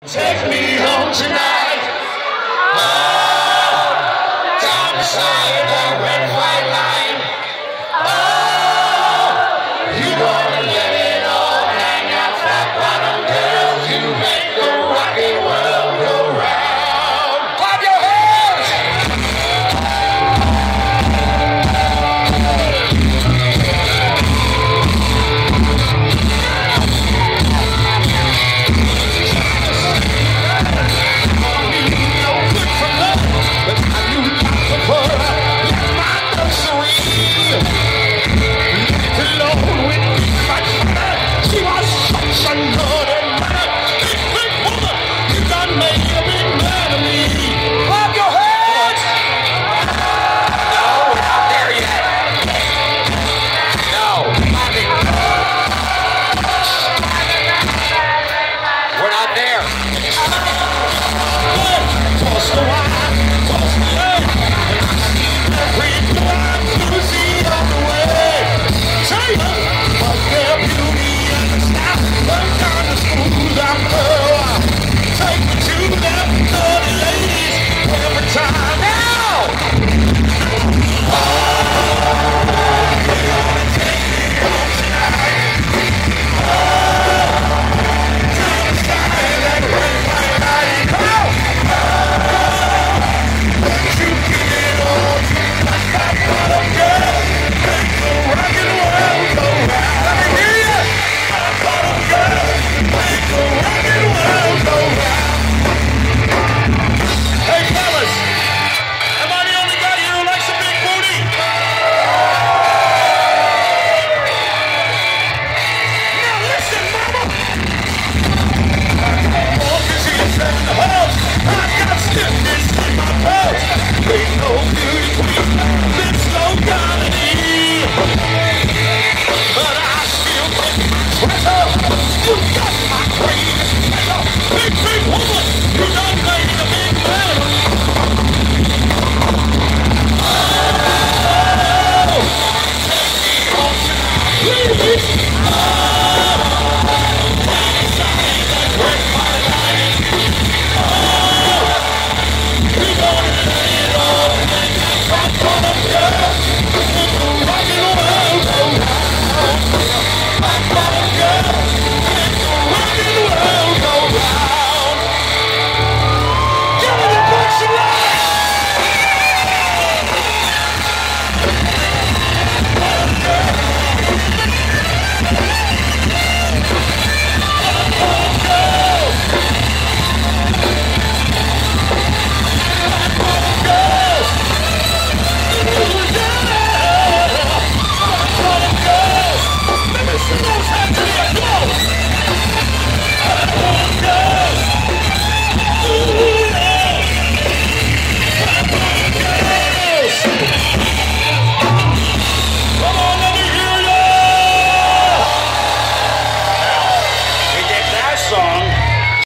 Take me home tonight. Oh, down beside the red and white line. Oh, you gonna let it all hang out, flat bottom girls. You make the rocket world go round. Clap your hands. We're not there.